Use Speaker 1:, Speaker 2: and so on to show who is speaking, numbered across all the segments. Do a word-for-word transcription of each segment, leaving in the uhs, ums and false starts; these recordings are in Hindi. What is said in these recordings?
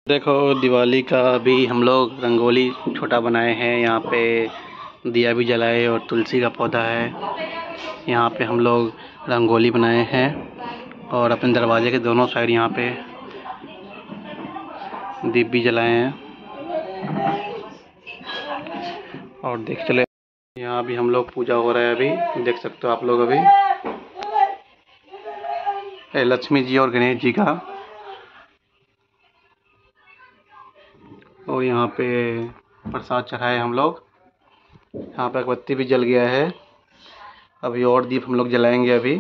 Speaker 1: देखो दिवाली का भी हम लोग रंगोली छोटा बनाए हैं। यहाँ पे दिया भी जलाए और तुलसी का पौधा है। यहाँ पे हम लोग रंगोली बनाए हैं और अपने दरवाजे के दोनों साइड यहाँ पे दीप भी जलाए हैं। और देख चले यहाँ भी हम लोग पूजा हो रहा है। अभी देख सकते हो आप लोग, अभी लक्ष्मी जी और गणेश जी का। और यहाँ पे प्रसाद चढ़ाए हम लोग। यहाँ पे अगरबत्ती भी जल गया है। अभी और दीप हम लोग जलाएंगे। अभी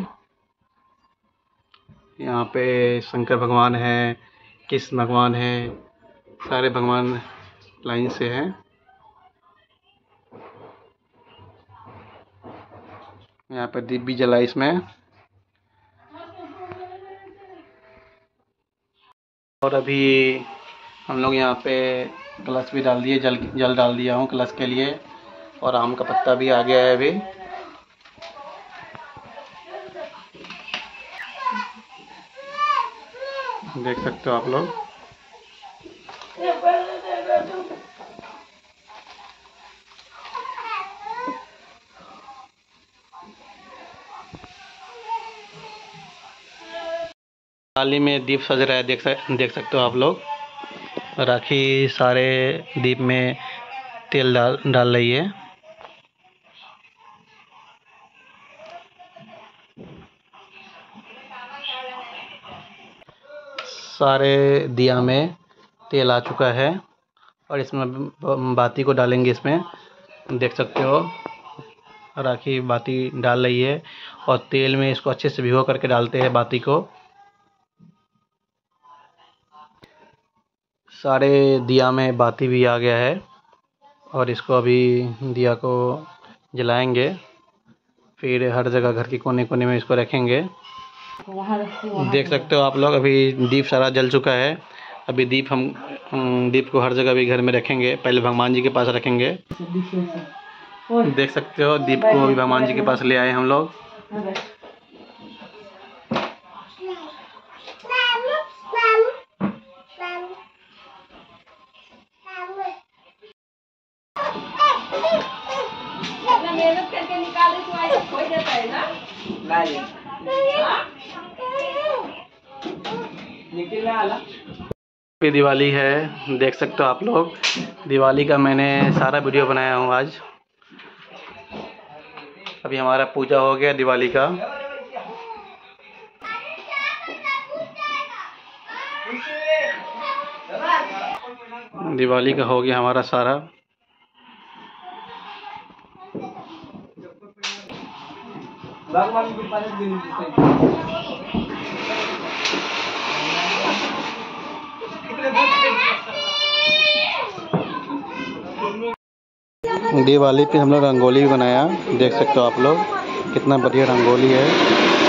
Speaker 1: यहाँ पे शंकर भगवान है, कृष्ण भगवान है, सारे भगवान लाइन से हैं। यहाँ पे दीप भी जलाए इसमें। और अभी हम लोग यहाँ पे कलश भी डाल दिए, जल जल डाल दिया हूँ कलश के लिए। और आम का पत्ता भी आ गया है अभी। देख सकते हो आप लोग। थाली में दीप सज रहा है, देख सक देख सकते हो आप लोग। राखी सारे दीप में तेल डाल डाल रही है। सारे दिया में तेल आ चुका है और इसमें बाती को डालेंगे। इसमें देख सकते हो राखी बाती डाल रही है और तेल में इसको अच्छे से भिगो करके डालते हैं बाती को। सारे दिया में बाती भी आ गया है और इसको अभी दिया को जलाएंगे। फिर हर जगह घर के कोने कोने में इसको रखेंगे। देख सकते हो आप लोग, अभी दीप सारा जल चुका है। अभी दीप हम दीप को हर जगह भी घर में रखेंगे। पहले भगवान जी के पास रखेंगे। देख सकते हो दीप को अभी भगवान जी के पास ले आए हम लोग।
Speaker 2: मेहनत करके निकाले तो ऐसा हो जाता है ना।
Speaker 1: दिवाली है, देख सकते हो आप लोग। दिवाली का मैंने सारा वीडियो बनाया हूँ आज। अभी हमारा पूजा हो गया दिवाली का। दिवाली का हो गया हमारा सारा। दिवाली पे हम लोग रंगोली भी बनाया। देख सकते हो आप लोग, कितना बढ़िया रंगोली है।